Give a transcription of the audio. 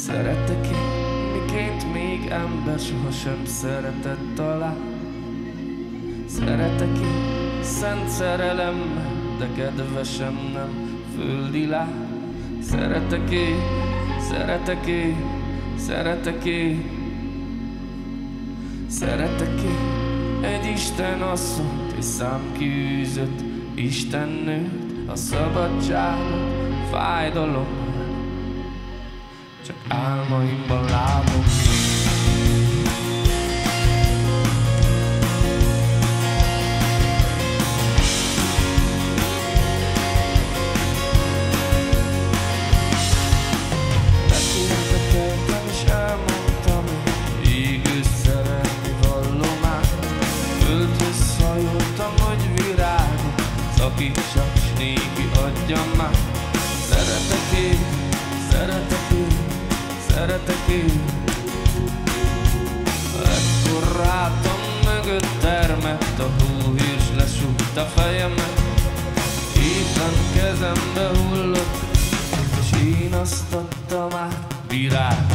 Szeretek én, miként még ember sohasem szeretett talán. Szeretek én, szent szerelemmel, de kedvesem nem földi lány. Szeretek én, szeretek én, szeretek én. Szeretek én egy Isten asszonyt és számkiűzött Istennőt, a szabadságot fájdalommal csak álmaimban látom. Megkérdekeltem és elmondtam, égő szerelmi vallományt. Földhöz hajoltam, hogy virágot szakítsak, s néki adjam már. Szeretek én, szeretek én, szeretek én. Ekkor rátam mögött termett a hóhős, lesúgta fejemet. Éppen kezembe hullott, és én azt adtam át virág.